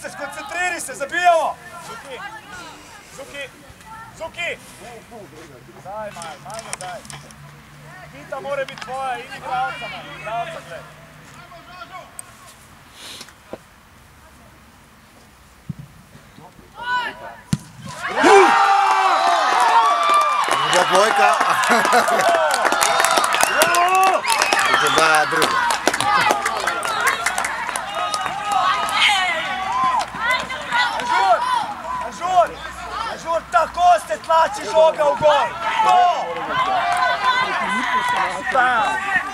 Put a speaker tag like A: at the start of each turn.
A: se, skoncentriraj se, zabijamo! Zuki! Daj, malo daj. Pita mora biti tvoja, idi igralca gled.
B: Druga dvojka. Da, druga.
A: Ažur, tako se tlači žoga u gol! To!